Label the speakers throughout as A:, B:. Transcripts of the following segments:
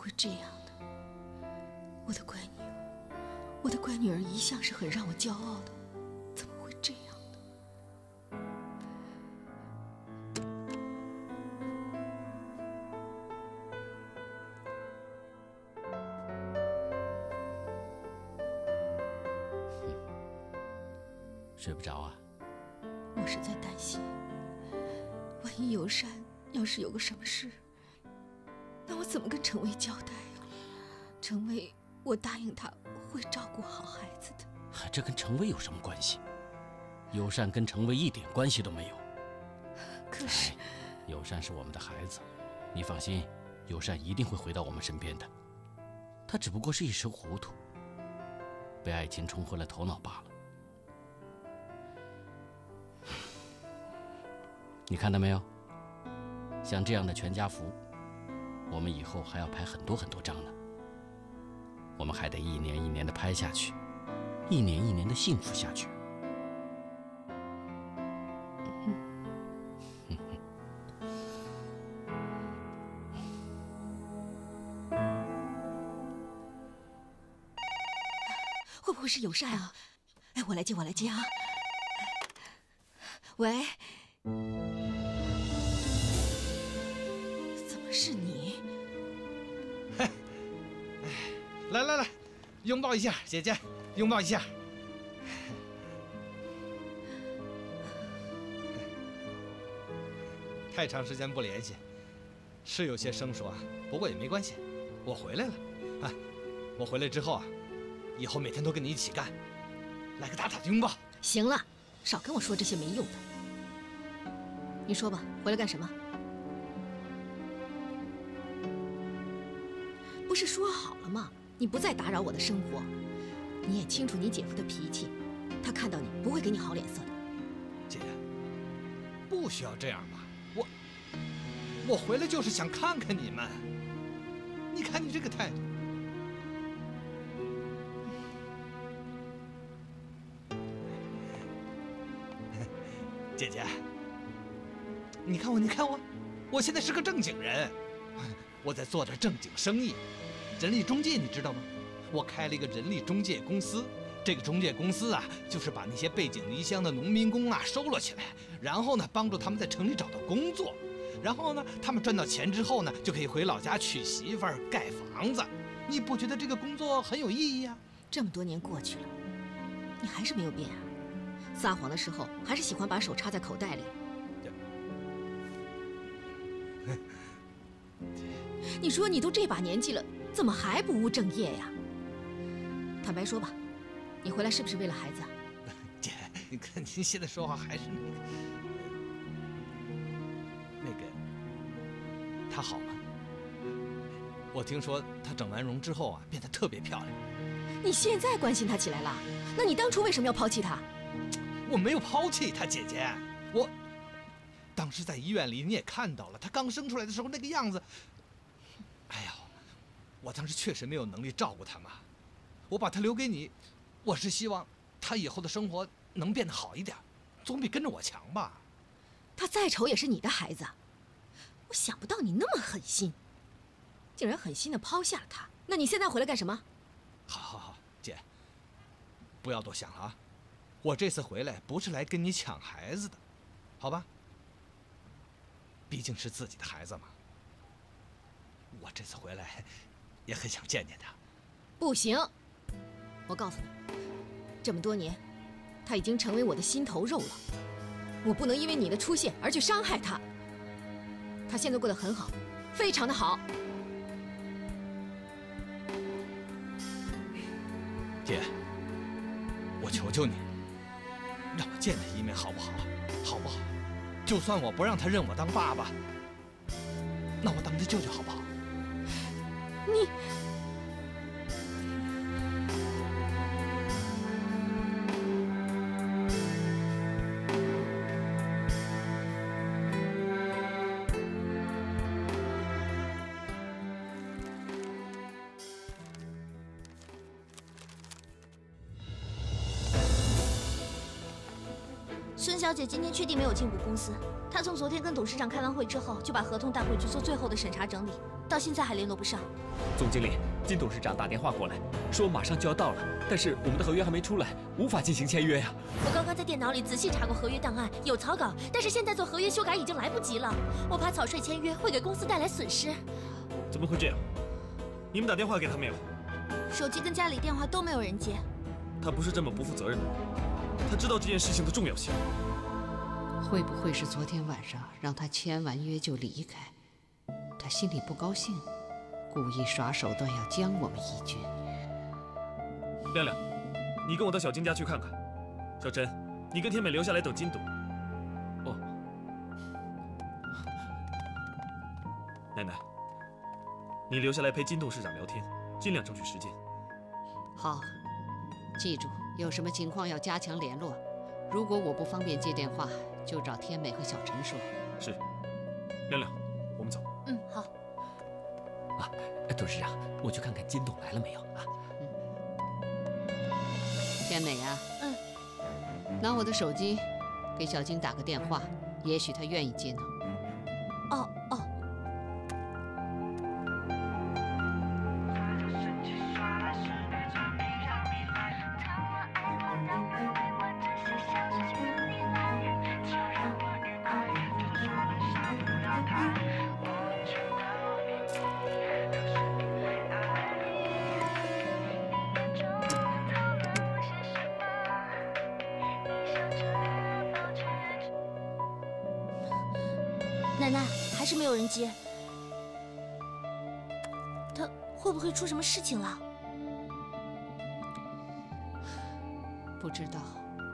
A: 会这样的？我的乖女儿，我的乖女儿一向是很让我骄傲的，怎么会这样呢？
B: 睡不着啊？
A: 我是在担心，万一尤善要是有个什么事，那我怎么跟程薇交代呀？程薇，我答应他会照顾好孩子的。
B: 这跟程薇有什么关系？尤善跟程薇一点关系都没有。
A: 可是，
B: 尤善是我们的孩子，你放心，尤善一定会回到我们身边的。他只不过是一时糊涂，被爱情冲昏了头脑罢了。你看到没有？像这样的全家福，我们以后还要拍很多很多张呢。我们还得一年一年的拍下去，一年一年的幸福下去。
A: 会不会是友善啊？哎，我来接，我来接啊！喂，怎么是你？
C: 来来来，拥抱一下，姐姐，拥抱一下。太长时间不联系，是有些生疏啊，不过也没关系，我回来了。啊，我回来之后啊，以后每天都跟你一起干，来个大大的拥抱。
A: 行了，少跟我说这些没用的。你说吧，回来干什么？不是说好了吗？你不再打扰我的生活。你也清楚你姐夫的脾气，他看到你不会给你好脸色的。
C: 姐，不需要这样吧？我回来就是想看看你们。你看你这个态度。姐姐，你看我，你看我，我现在是个正经人，我在做点正经生意，人力中介，你知道吗？我开了一个人力中介公司，这个中介公司啊，就是把那些背井离乡的农民工啊收了起来，然后呢，帮助他们在城里找到工作，然后呢，他们赚到钱之后呢，就可以回老家娶媳妇儿、盖房子。你不觉得这个工作很有意义啊？
A: 这么多年过去了，你还是没有变啊？撒谎的时候还是喜欢把手插在口袋里。你说你都这把年纪了，怎么还不务正业呀？坦白说吧，你回来是不是为了孩子啊？
C: 姐，你看您现在说话还是那个她好吗？我听说她整完容之后啊，变得特别漂亮。
A: 你现在关心她起来了？那你当初为什么要抛弃她？
C: 我没有抛弃她，姐姐，我当时在医院里你也看到了，她刚生出来的时候那个样子。哎呀，我当时确实没有能力照顾她嘛，我把她留给你，我是希望她以后的生活能变得好一点，总比跟着我强吧。
A: 她再丑也是你的孩子，我想不到你那么狠心，竟然狠心的抛下了她。那你现在回来干什么？
C: 好，姐，不要多想了啊。我这次回来不是来跟你抢孩子的，好吧？毕竟是自己的孩子嘛。我这次回来也很想见见他。
A: 不行，我告诉你，这么多年，他已经成为我的心头肉了。我不能因为你的出现而去伤害他。他现在过得很好，非常的好。
C: 姐，我求求你，让我见他一面好不好？好不好？就算我不让他认我当爸爸，那我当他舅舅好不好？
A: 你。
D: 孙小姐今天确定没有进股公司。她从昨天跟董事长开完会之后，就把合同带回去做最后的审查整理，到到现在还联络不上。
E: 总经理，金董事长打电话过来，说马上就要到了，但是我们的合约还没出来，无法进行签约呀。
D: 我刚刚在电脑里仔细查过合约档案，有草稿，但是现在做合约修改已经来不及了。我怕草率签约会给公司带来损失。
F: 怎么会这样？你们打电话给他没有？
D: 手机跟家里电话都没有人接。
F: 他不是这么不负责任的人，他知道这件事情的重要性。
G: 会不会是昨天晚上让他签完约就离开？他心里不高兴，故意耍手段要将我们一军。
F: 亮亮，你跟我到小金家去看看。小陈，你跟天美留下来等金董。哦。奶奶，你留下来陪金董事长聊天，尽量争取时间。
G: 好，记住，有什么情况要加强联络。如果我不方便接电话，就找天美和小陈说。
F: 是。亮亮，我们走。
D: 嗯，好。
E: 啊，董事长，我去看看金董来了没有啊？
G: 天美啊，拿我的手机给小金打个电话，也许他愿意接呢。
D: 哦。奶奶还是没有人接，他会不会出什么事情了？
G: 不知道，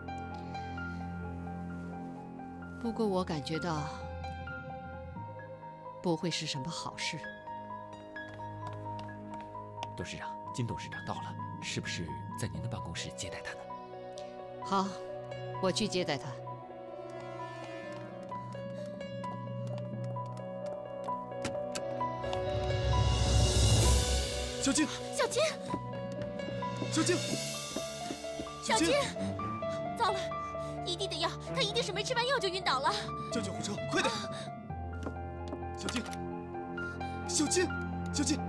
G: 不过我感觉到不会是什么好事。
E: 董事长，金董事长到了，是不是在您的办公室接待他呢？
G: 好，我去接待他。
F: 小金，
D: 小金，
F: 小金，
D: 小金，糟了，一地的药，他一定是没吃完药就晕倒了。
F: 叫救护车，快点！小金，小金，小金，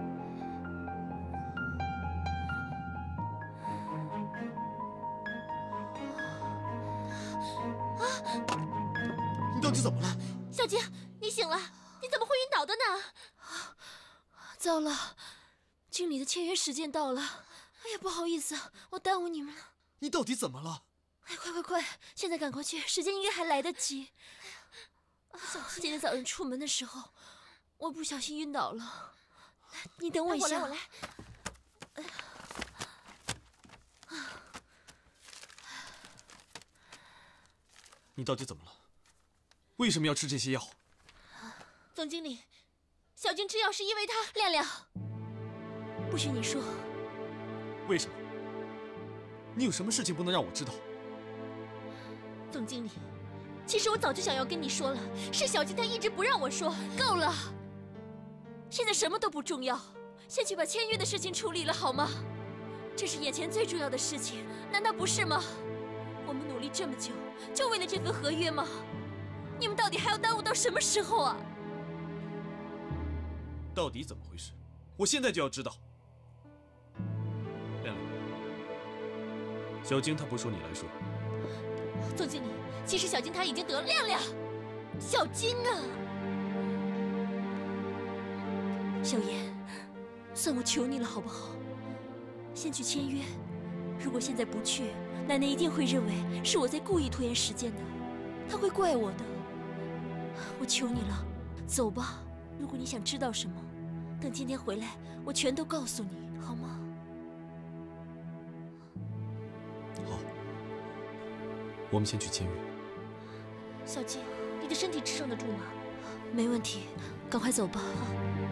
F: 你到底怎么了？
D: 小金，你醒了，你怎么会晕倒的呢？糟了，经理的签约时间到了。哎呀，不好意思，我耽误你们了。
F: 你到底怎么了？
D: 哎，快，现在赶快去，时间应该还来得及。今天早上出门的时候，我不小心晕倒了。你等我一下。我来。
F: 你到底怎么了？为什么要吃这些药？
D: 总经理，小金吃药是因为他……亮亮，不许你说。
F: 为什么？你有什么事情不能让我知道？
D: 总经理，其实我早就想要跟你说了，是小金他一直不让我说。够了，现在什么都不重要，先去把签约的事情处理了好吗？这是眼前最重要的事情，难道不是吗？我们努力这么久，就为了这份合约吗？你们到底还要耽误到什么时候啊？
F: 到底怎么回事？我现在就要知道。亮亮，小金他不说你来说。
D: 总经理，其实小金他已经得了。亮亮，小金啊，小妍，算我求你了好不好？先去签约，如果现在不去，奶奶一定会认为是我在故意拖延时间的，她会怪我的。我求你了，走吧。如果你想知道什么，等今天回来，我全都告诉你，好吗？
F: 好，我们先去签约。
D: 小金，你的身体支撑得住吗？没问题，赶快走吧。好。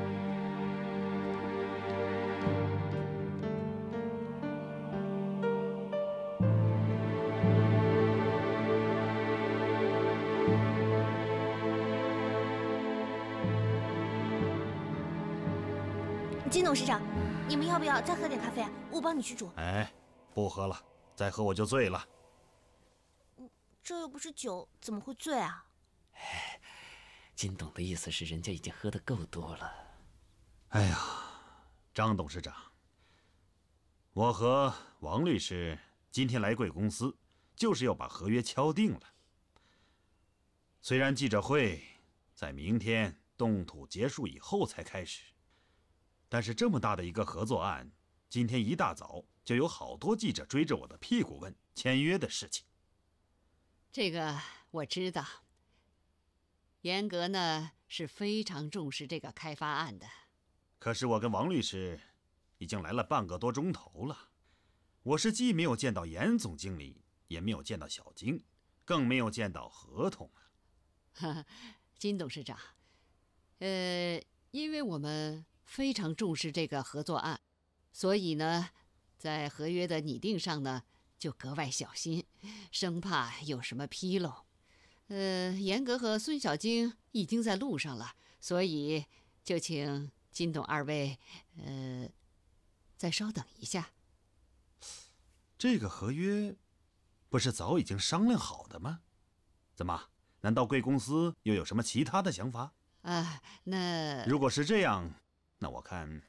D: 金董事长，你们要不要再喝点咖啡啊？我帮你去煮。
H: 哎，不喝了，再喝我就醉了。
D: 这又不是酒，怎么会醉啊？
E: 金董的意思是，人家已经喝得够多了。
H: 哎呀，张董事长，我和王律师今天来贵公司，就是要把合约敲定了。虽然记者会在明天动土结束以后才开始，但是这么大的一个合作案，今天一大早就有好多记者追着我的屁股问签约的事情。
G: 这个我知道，严格呢是非常重视这个开发案的。
H: 可是我跟王律师已经来了半个多钟头了，我是既没有见到严总经理，也没有见到小金，更没有见到合同啊。
G: 金董事长，因为我们非常重视这个合作案，所以呢，在合约的拟定上呢，就格外小心，生怕有什么纰漏。严格和孙小晶已经在路上了，所以就请金董二位，再稍等一下。
H: 这个合约不是早已经商量好的吗？怎么？难道贵公司又有什么其他的想法？
G: 那
H: 如果是这样，那我看，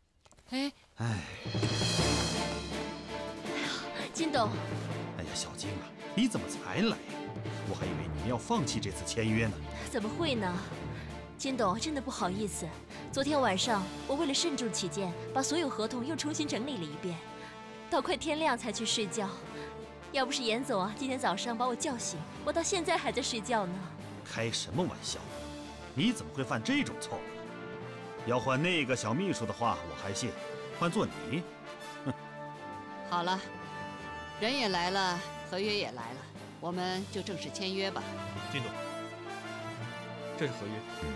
D: 金董，
H: 哎呀，小金啊，你怎么才来呀？我还以为你们要放弃这次签约呢。
D: 怎么会呢？金董，真的不好意思，昨天晚上我为了慎重起见，把所有合同又重新整理了一遍，到快天亮才去睡觉。要不是严总啊，今天早上把我叫醒，我到现在还在睡觉呢。
H: 开什么玩笑？你怎么会犯这种错误？要换那个小秘书的话，我还信；换做你，哼。
G: 好了，人也来了，合约也来了，我们就正式签约吧。
F: 金董，这是合约。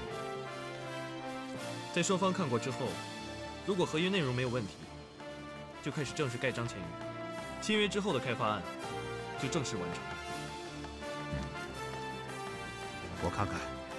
F: 在双方看过之后，如果合约内容没有问题，就开始正式盖章签约。签约之后的开发案就正式完成。
H: 我看看。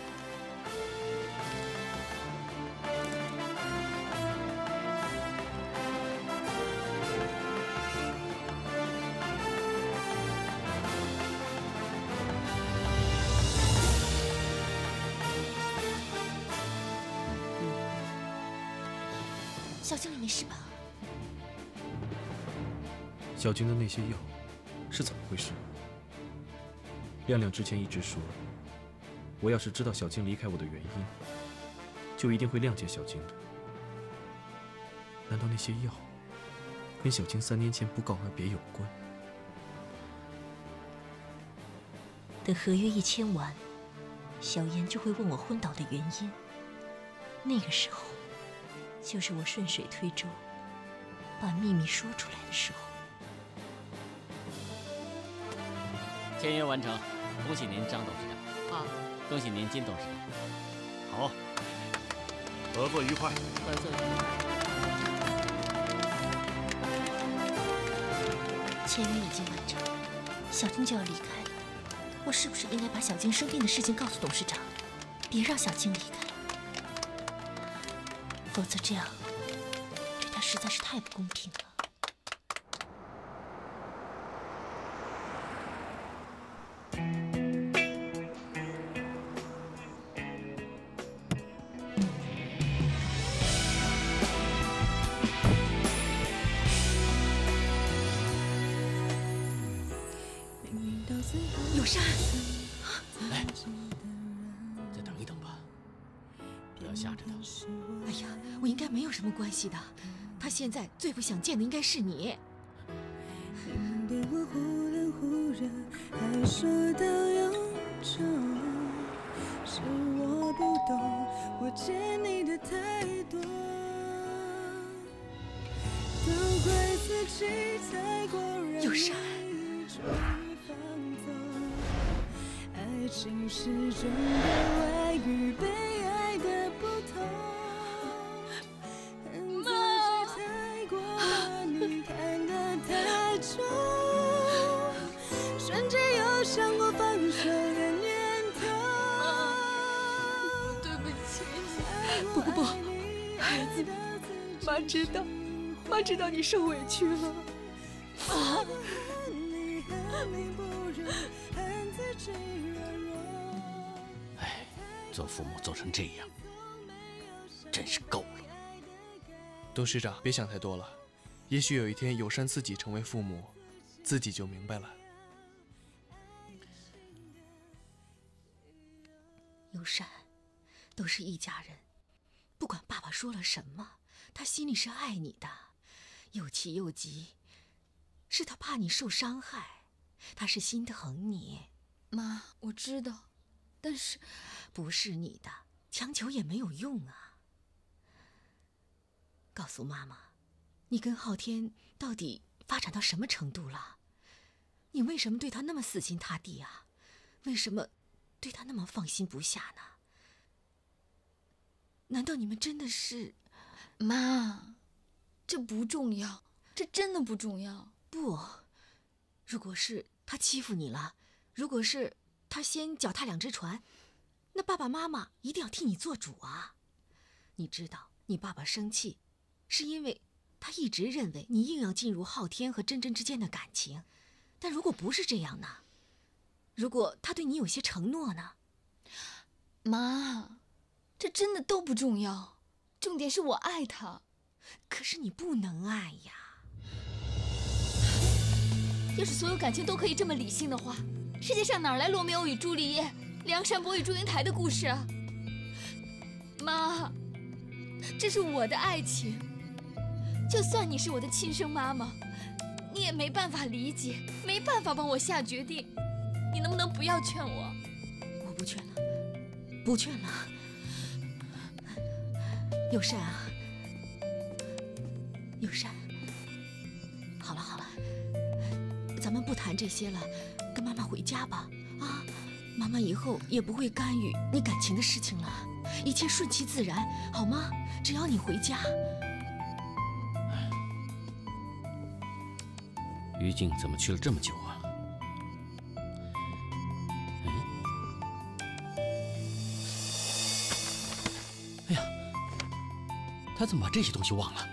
D: 小经理没事吧？
F: 小军的那些药是怎么回事？亮亮之前一直说，我要是知道小金离开我的原因，就一定会谅解小金的。难道那些药跟小金3年前不告而别有关？
D: 等合约一签完，小严就会问我昏倒的原因，那个时候，就是我顺水推舟，把秘密说出来的时候。
B: 签约完成，恭喜您张董事长。
G: 好，
B: 恭喜您金董事长。
H: 好，合作愉快。
G: 合作愉快。
D: 签约已经完成，小金就要离开了。我是不是应该把小金生病的事情告诉董事长，别让小金离开？否则这样对他实在是太不公平了。
A: 友善，
B: 哎，再等一等吧，不要吓着他。
A: 哎呀，我应该没有什么关系的。他现在最不想见的应该是你。
I: 对我忽冷忽热，还说到永久，是我不懂，我欠你的太多，都怪自己太过容易
A: 友善。
I: 爱情是种的爱与被爱的不同，恨自己太过把你看得太重，瞬间有想过放手的念头。
A: 对不起，不，孩子，妈知道，妈知道你受委屈了。妈。
B: 哎，做父母做成这样，真是够了。
J: 董事长，别想太多了，也许有一天友善自己成为父母，自己就明白了。
A: 友善，都是一家人，不管爸爸说了什么，他心里是爱你的，又气又急，是他怕你受伤害，他是心疼你。
K: 妈，我知道，但是
A: 不是你的，强求也没有用啊。告诉妈妈，你跟昊天到底发展到什么程度了？你为什么对他那么死心塌地啊？为什么对他那么放心不下呢？难道你们真的是……
K: 妈，这不重要，这真的不重要。
A: 不，如果是他欺负你了，如果是他先脚踏两只船，那爸爸妈妈一定要替你做主啊！你知道，你爸爸生气，是因为他一直认为你硬要进入昊天和真真之间的感情。但如果不是这样呢？如果他对你有些承诺呢？
K: 妈，这真的都不重要，重点是我爱他。
A: 可是你不能爱呀。
K: 要是所有感情都可以这么理性的话，世界上哪来罗密欧与朱丽叶、梁山伯与祝英台的故事啊？妈，这是我的爱情，就算你是我的亲生妈妈，你也没办法理解，没办法帮我下决定。你能不能不要劝我？
A: 我不劝了，不劝了。友善啊，友善，好了好了，咱们不谈这些了，跟妈妈回家吧。啊，妈妈以后也不会干预你感情的事情了，一切顺其自然，好吗？只要你回家。
B: 于静怎么去了这么久啊？哎呀，他怎么把这些东西忘了？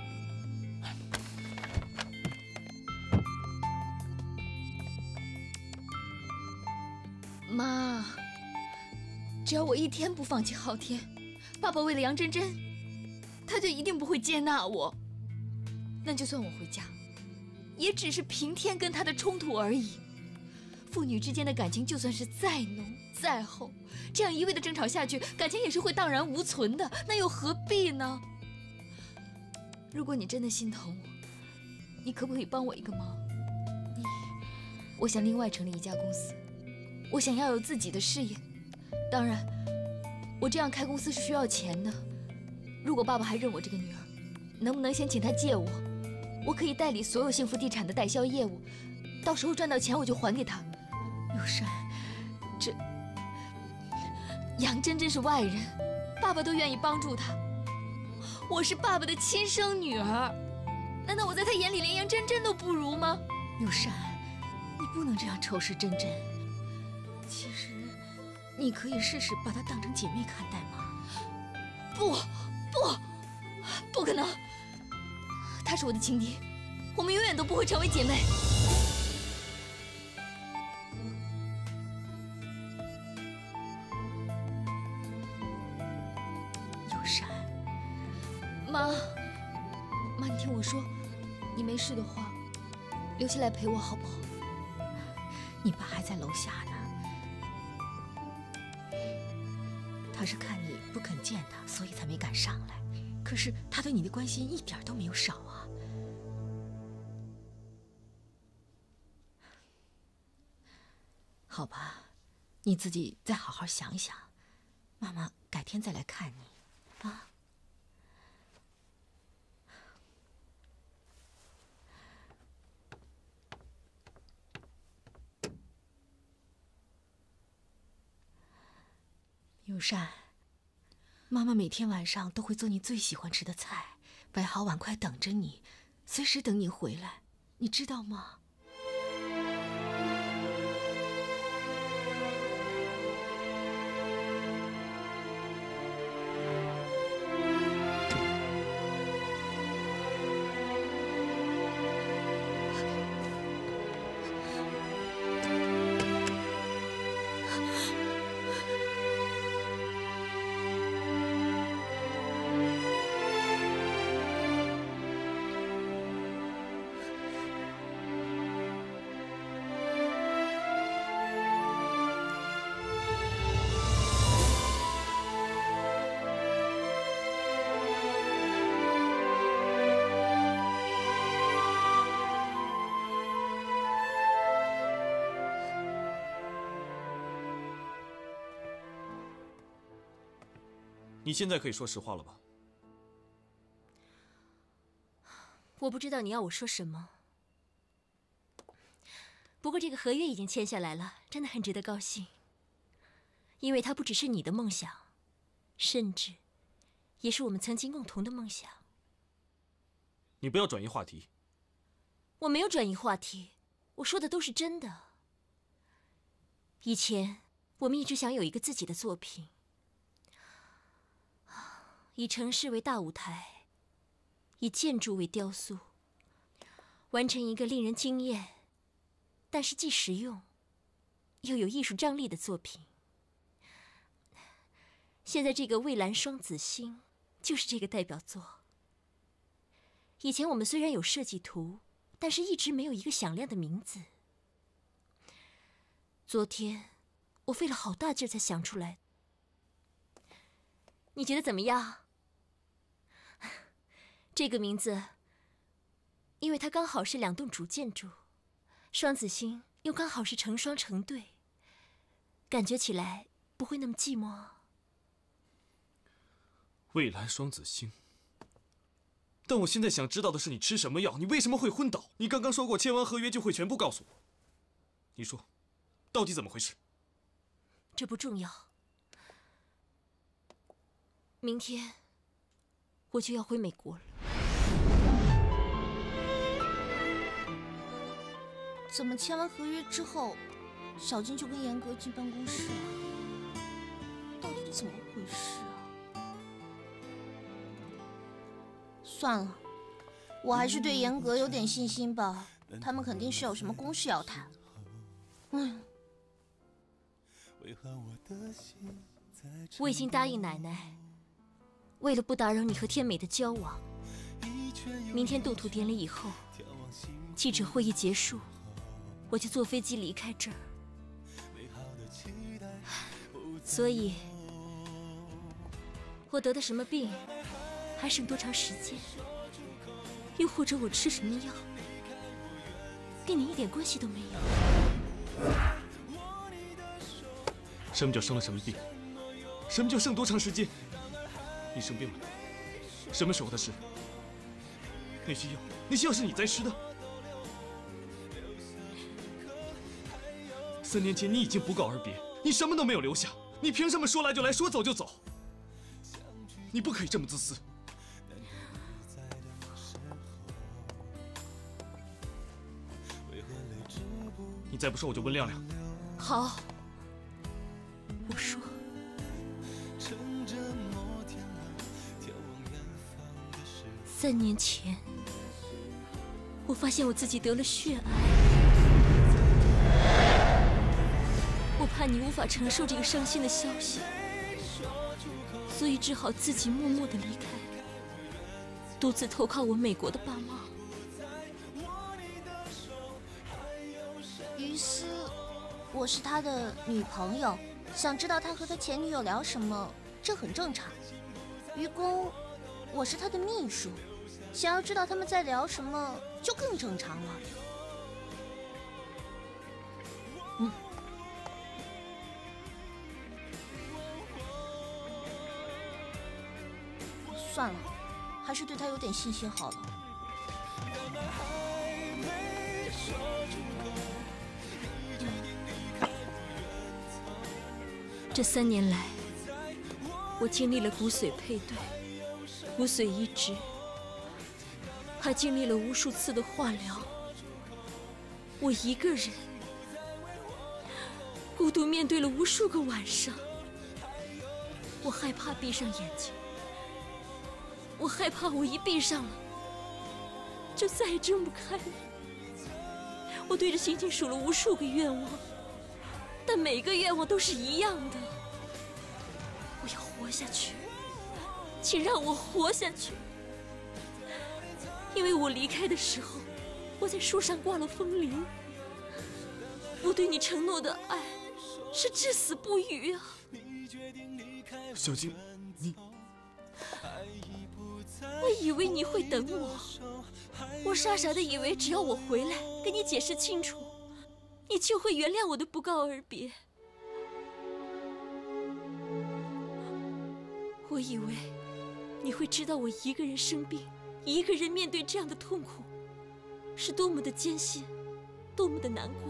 K: 妈，只要我一天不放弃昊天，爸爸为了杨真真，他就一定不会接纳我。那就算我回家，也只是平添跟他的冲突而已。父女之间的感情就算是再浓再厚，这样一味的争吵下去，感情也是会荡然无存的，那又何必呢？如果你真的心疼我，你可不可以帮我一个忙？我想另外成立一家公司，我想要有自己的事业。当然，我这样开公司是需要钱的。如果爸爸还认我这个女儿，能不能先请他借我？我可以代理所有幸福地产的代销业务，到时候赚到钱我就还给他。
A: 友善，这
K: 杨真真是外人，爸爸都愿意帮助她。我是爸爸的亲生女儿，难道我在他眼里连杨真真都不如吗？
A: 友善，你不能这样仇视真真。其实，你可以试试把她当成姐妹看待吗？
K: 不可能！她是我的情敌，我们永远都不会成为姐妹。
A: 友善，
K: 妈，你听我说，你没事的话，留下来陪我好不好？
A: 你爸还在楼下呢，他是看你不肯见他，所以才没敢上来。可是他对你的关心一点都没有少啊。好吧，你自己再好好想想，妈妈改天再来看你，啊。友善，妈妈每天晚上都会做你最喜欢吃的菜，摆好碗筷等着你，随时等你回来，你知道吗？
F: 你现在可以说实话了吧？
D: 我不知道你要我说什么。不过这个合约已经签下来了，真的很值得高兴。因为它不只是你的梦想，甚至也是我们曾经共同的梦想。
F: 你不要转移话题。
D: 我没有转移话题，我说的都是真的。以前我们一直想有一个自己的作品，以城市为大舞台，以建筑为雕塑，完成一个令人惊艳，但是既实用又有艺术张力的作品。现在这个蔚蓝双子星就是这个代表作。以前我们虽然有设计图，但是一直没有一个响亮的名字。昨天我费了好大劲才想出来。你觉得怎么样？这个名字，因为它刚好是2栋主建筑，双子星又刚好是成双成对，感觉起来不会那么寂寞。
F: 蔚蓝双子星。但我现在想知道的是，你吃什么药？你为什么会昏倒？你刚刚说过签完合约就会全部告诉我。你说，到底怎么回事？
D: 这不重要。明天我就要回美国了。
A: 怎么签完合约之后，小金就跟严格进办公室啊？到底怎么回事啊？算了，我还是对严格有点信心吧。他们肯定是有什么公事要谈。
D: 我已经答应奶奶，为了不打扰你和天美的交往，明天动土典礼以后，记者会议结束，我就坐飞机离开这儿。所以，我得的什么病，还剩多长时间，又或者我吃什么药，跟你一点关系都没有。
F: 什么叫生了什么病？什么叫剩多长时间？你生病了，什么时候的事？那些药是你在吃的。3年前你已经不告而别，你什么都没有留下，你凭什么说来就来，说走就走？你不可以这么自私。你再不说，我就问亮亮。
D: 好，我说。3年前，我发现我自己得了血癌，我怕你无法承受这个伤心的消息，所以只好自己默默地离开，独自投靠我美国的爸妈。
A: 于是，我是他的女朋友，想知道他和他前女友聊什么，这很正常。于公，我是他的秘书，想要知道他们在聊什么，就更正常了。算了，还是对他有点信心好了。
D: 这3年来，我经历了骨髓配对、骨髓移植，还经历了无数次的化疗。我一个人孤独面对了无数个晚上。我害怕闭上眼睛，我害怕我一闭上了，就再也睁不开了。我对着星星数了无数个愿望，但每个愿望都是一样的。我要活下去，请让我活下去。因为我离开的时候，我在树上挂了风铃。我对你承诺的爱是至死不渝啊！
F: 小金，你……
D: 我以为你会等我，我傻傻的以为只要我回来跟你解释清楚，你就会原谅我的不告而别。 我以为你会知道我一个人生病，一个人面对这样的痛苦，是多么的艰辛，多么的难过。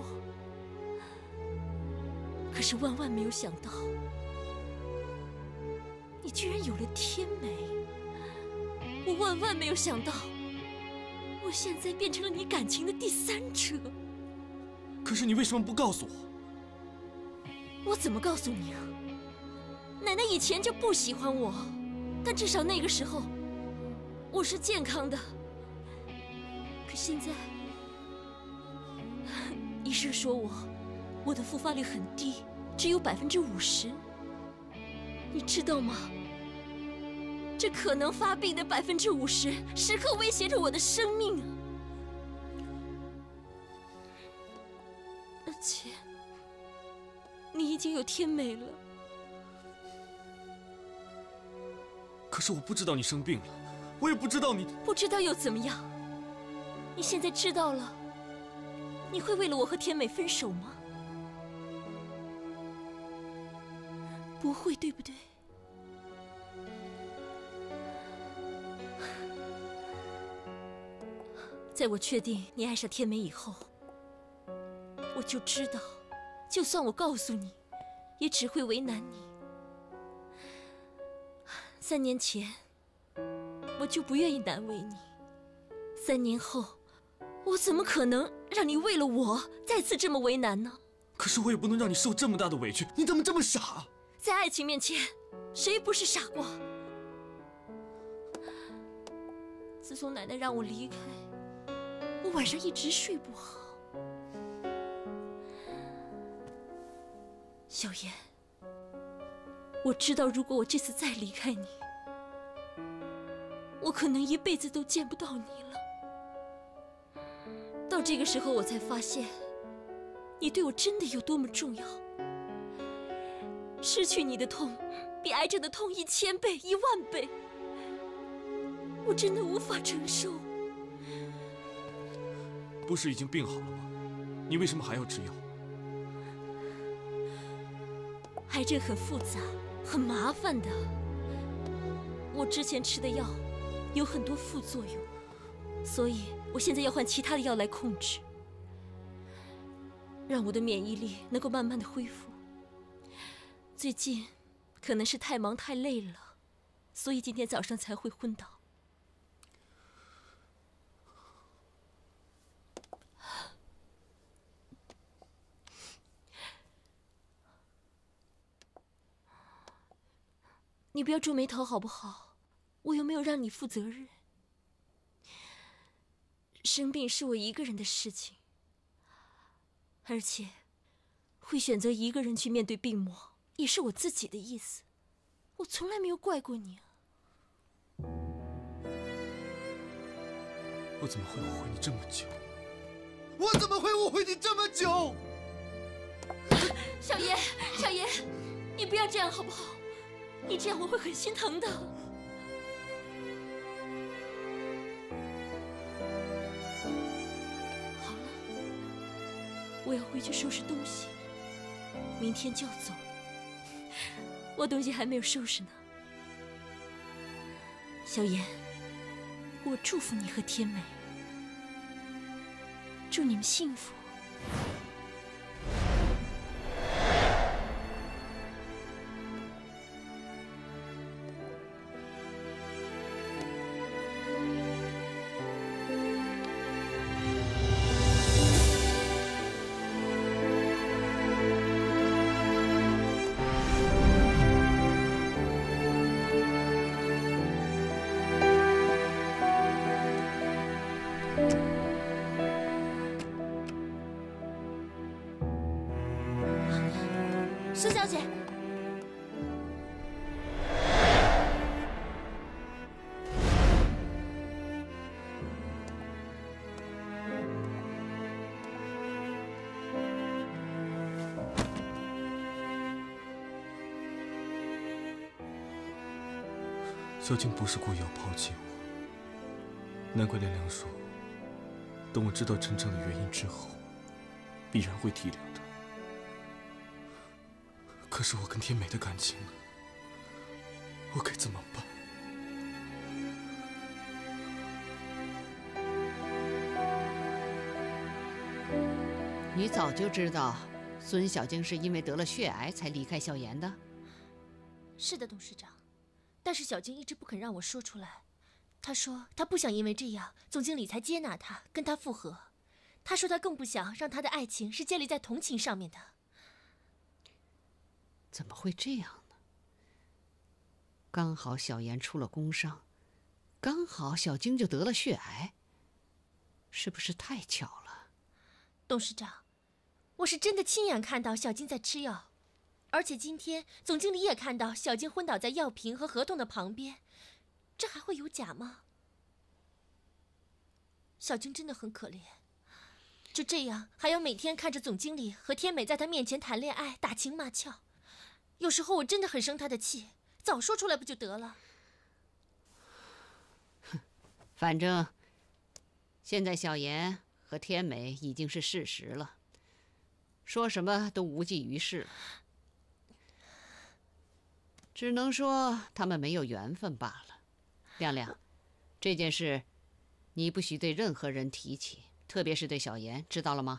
D: 可是万万没有想到，你居然有了天美。我万万没有想到，我现在变成了你感情的第三者。
E: 可是你为什么不告诉我？
D: 我怎么告诉你啊？奶奶以前就不喜欢我，但至少那个时候我是健康的。可现在，医生说我的复发率很低，只有50%。你知道吗？这可能发病的50%，时刻威胁着我的生命啊！而且，你已经有天美了。
E: 可是我不知道你生病了，我也不知道你……
D: 不知道又怎么样？你现在知道了，你会为了我和天美分手吗？不会，对不对？在我确定你爱上天美以后，我就知道，就算我告诉你，也只会为难你。3年前，我就不愿意难为你。3年后，我怎么可能让你为了我再次这么为难呢？
E: 可是我也不能让你受这么大的委屈，你怎么这么傻？
D: 在爱情面前，谁不是傻瓜？自从奶奶让我离开，我晚上一直睡不好。小妍，我知道如果我这次再离开你，我可能一辈子都见不到你了。到这个时候，我才发现，你对我真的有多么重要。失去你的痛，比癌症的痛1000倍、10000倍，我真的无法承受。
E: 不是已经病好了吗？你为什么还要吃药？
D: 癌症很复杂，很麻烦的。我之前吃的药有很多副作用，所以我现在要换其他的药来控制，让我的免疫力能够慢慢的恢复。最近可能是太忙太累了，所以今天早上才会昏倒。你不要皱眉头好不好？我有没有让你负责任？生病是我一个人的事情，而且会选择一个人去面对病魔，也是我自己的意思。我从来没有怪过你啊。
E: 我怎么会误会你这么久？
C: 我怎么会误会你这么久？
D: 小爷，小爷，你不要这样好不好？你这样我会很心疼的。好了，我要回去收拾东西，明天就要走。我东西还没有收拾呢。小妍，我祝福你和天美，祝你们幸福。苏小姐，
F: 小静不是故意要抛弃我，难怪亮亮说，等我知道真正的原因之后，必然会体谅她。可是我跟天美的感情，
J: 我该怎么办？
G: 你早就知道孙小晶是因为得了血癌才离开小妍的。
D: 是的，董事长。但是小晶一直不肯让我说出来。她说她不想因为这样，总经理才接纳她，跟她复合。她说她更不想让她的爱情是建立在同情上面的。
G: 怎么会这样呢？刚好小妍出了工伤，刚好小晶就得了血癌，是不是太巧了？
D: 董事长，我是真的亲眼看到小晶在吃药，而且今天总经理也看到小晶昏倒在药瓶和合同的旁边，这还会有假吗？小晶真的很可怜，就这样还要每天看着总经理和天美在她面前谈恋爱、打情骂俏，有时候我真的很生她的气，早说出来不就得了？
G: 反正现在小妍和天美已经是事实了，说什么都无济于事了，只能说他们没有缘分罢了。亮亮，这件事你不许对任何人提起，特别是对小妍，知道了吗？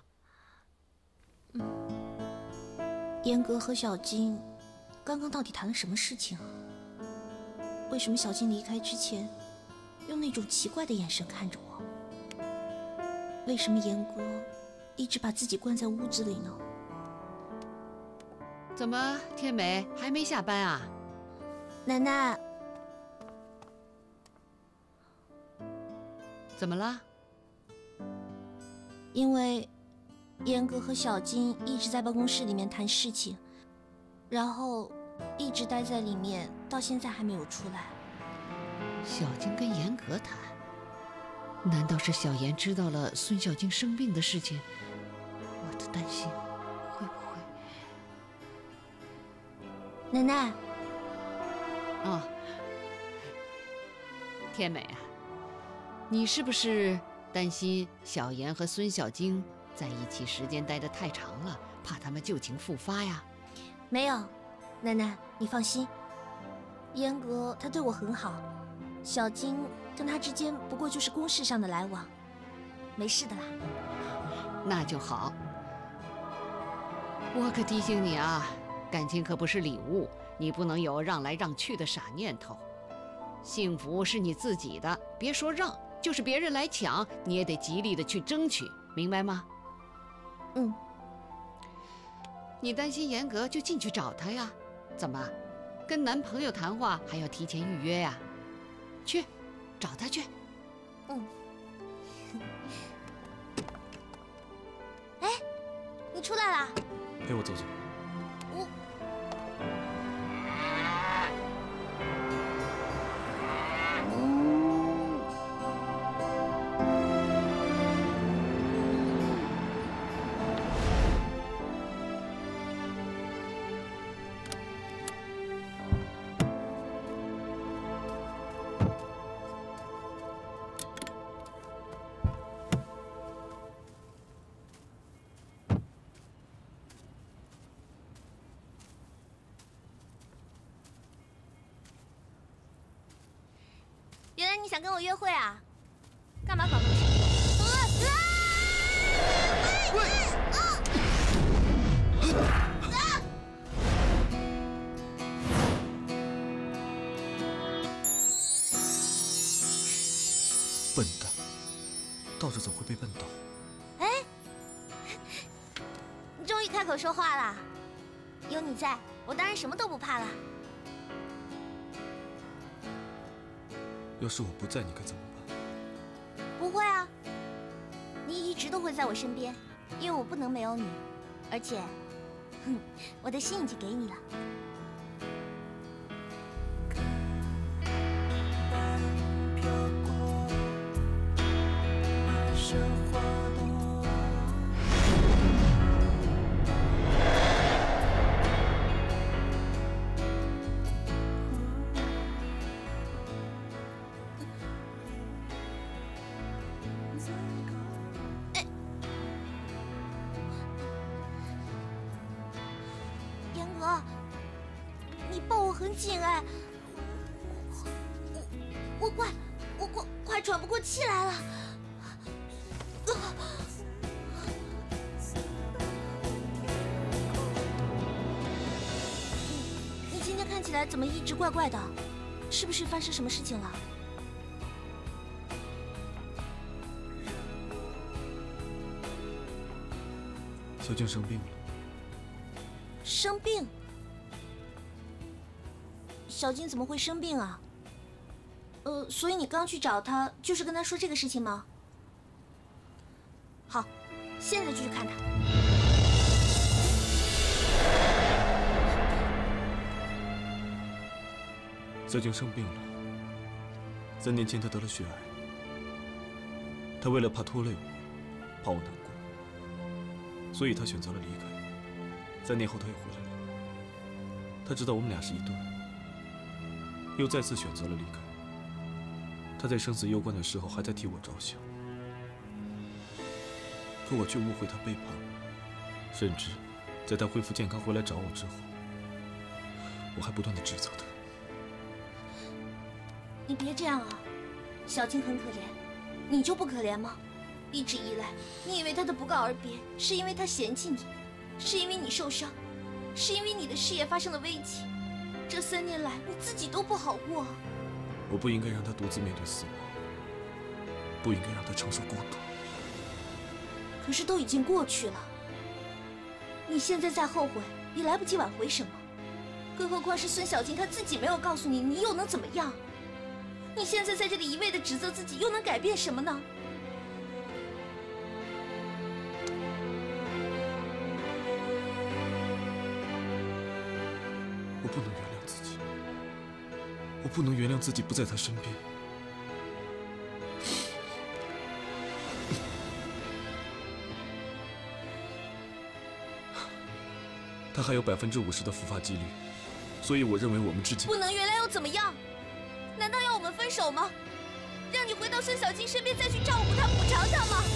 D: 严格和小晶刚刚到底谈了什么事情啊？为什么小晶离开之前用那种奇怪的眼神看着我？为什么严格一直把自己关在屋子里呢？
G: 怎么，天美还没下班啊？
D: 奶奶，
G: 怎么了？
D: 因为严格和小晶一直在办公室里面谈事情，然后一直待在里面，到现在还没有出来。
G: 小晶跟严格谈？难道是小妍知道了孙小晶生病的事情？我的担心会不会……
D: 奶奶。
G: 啊，天美啊，你是不是担心小妍和孙小晶在一起时间待得太长了，怕他们旧情复发呀？
D: 没有，奶奶，你放心，严格他对我很好，小晶跟他之间不过就是公事上的来往，没事的啦。
G: 那就好。我可提醒你啊，感情可不是礼物，你不能有让来让去的傻念头。幸福是你自己的，别说让，就是别人来抢，你也得极力的去争取，明白吗？
D: 嗯。
G: 你担心严格就进去找他呀？怎么，跟男朋友谈话还要提前预约呀？去，找他去。
D: 嗯。哎，你出来啦？
F: 陪我走走。
D: 原来你想跟我约会啊？干嘛搞那么凶？
F: 笨蛋，倒着走会被绊倒。
D: 哎，你终于开口说话了。有你在，我当然什么都不怕了。
F: 要是我不在，你该怎么办？
D: 不会啊，你一直都会在我身边，因为我不能没有你，而且，我的心已经给你了。严格，你抱我很紧哎， 我快喘不过气来了。你今天看起来怎么一直怪怪的？是不是发生什么事情了？
F: 小静生病了。
D: 生病？小静怎么会生病啊？所以你刚去找她，就是跟她说这个事情吗？好，现在就去看她。
F: 小静生病了。3年前她得了血癌，她为了怕拖累我，怕我难过，所以她选择了离开。3年后她又回来了。她知道我们俩是一对，又再次选择了离开。她在生死攸关的时候还在替我着想，可我却误会她背叛我，甚至在她恢复健康回来找我之后，我还不断地指责她。
D: 你别这样啊，小静很可怜，你就不可怜吗？一直以来，你以为她的不告而别是因为她嫌弃你，是因为你受伤，是因为你的事业发生了危机。这3年来，你自己都不好过。
F: 我不应该让她独自面对死亡，不应该让她承受孤独。
D: 可是都已经过去了，你现在再后悔也来不及挽回什么。更何况是孙小静她自己没有告诉你，你又能怎么样？你现在在这里一味的指责自己，又能改变什么呢？
F: 我不能原谅自己，我不能原谅自己不在他身边。他还有50%的复发几率，所以我认为我们之间
D: 不能原谅又怎么样？难道要我们分手吗？让你回到孙小静身边再去照顾她、补偿她吗？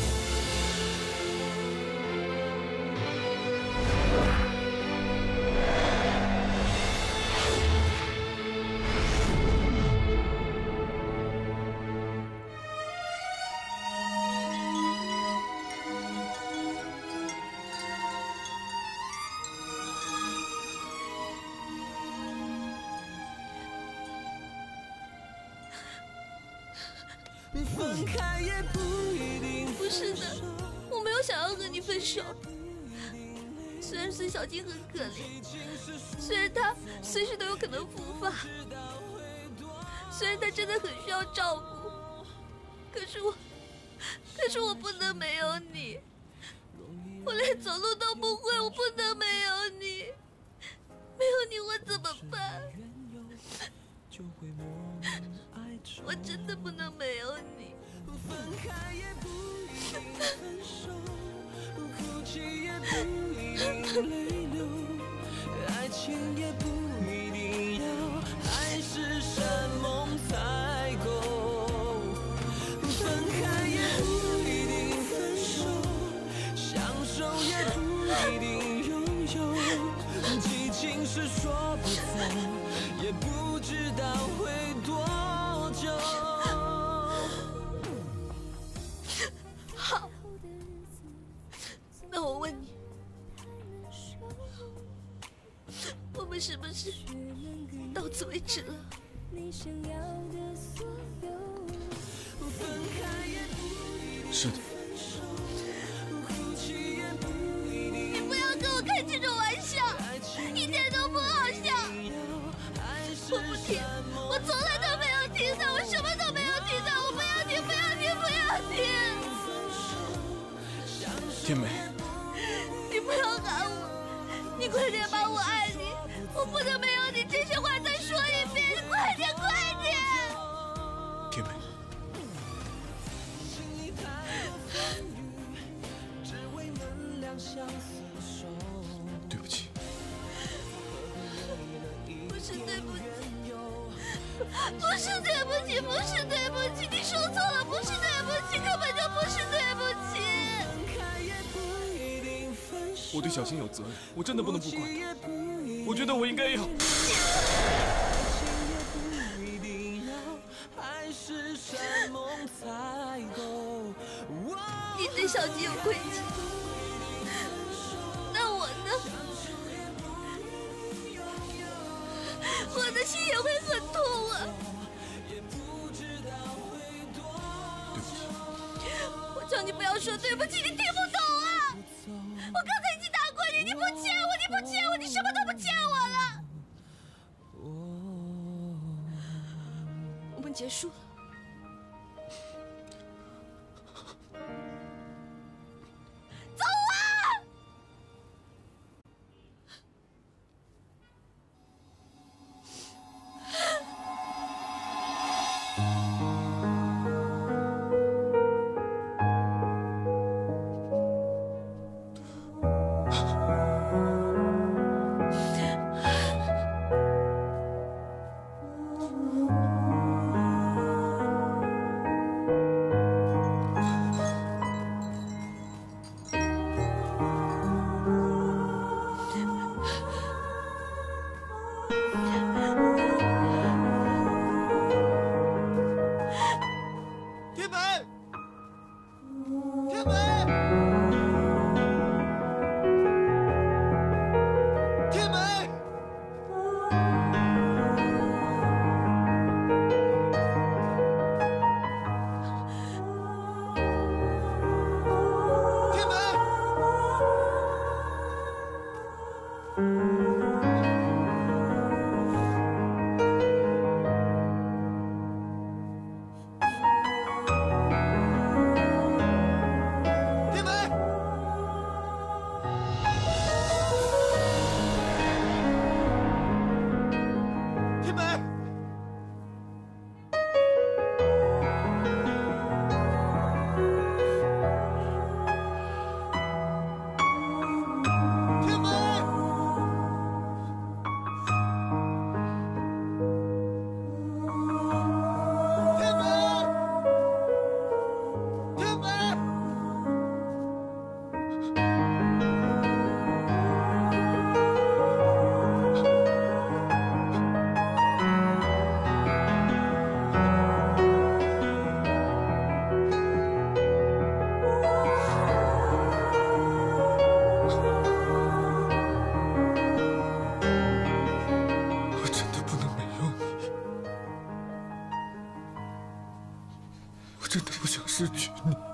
I: 分开也不一定。
K: 不是的，我没有想要和你分手。虽然孙小静很可怜，虽然她随时都有可能复发，虽然她真的很需要照顾，可是我不能没有你。我连走路都不会，我不能没有你。没有你我怎么办？我真的不能没有你。
I: 分开也不一定分手，哭泣也不一定泪流，爱情也不一定要海誓山盟才够。分开也不一定分手，相守也不一定拥有，激情是说不走，也不知道会多久。
K: 好，那我问你，我们是不是到此为止了？
F: 是的。
K: 你不要跟我开这种玩笑，一点都不好笑。我不听，我从来都没有听的，我什么都没有听的，我不要听，不要听，不要听。
F: 天美，
K: 你不要喊我，你快点把我爱你，我不能没有你。这些话再说一遍，快点，快点。
F: 天美，对不起。
K: 不是对不起，不是对不起，不是对不起，你说错了，不是对不起，根本就不是对不起。
F: 我对小新有责任，我真的不能不管他。我觉得我应该要。
K: 小吉有亏欠，那我呢？我的心也会很痛啊！我叫你不要说对不起，你听不懂啊！我刚才已经打过你，你不欠我，你不欠我，你什么都不欠我了。我们结束了。走啊！
J: 真的不想失去你。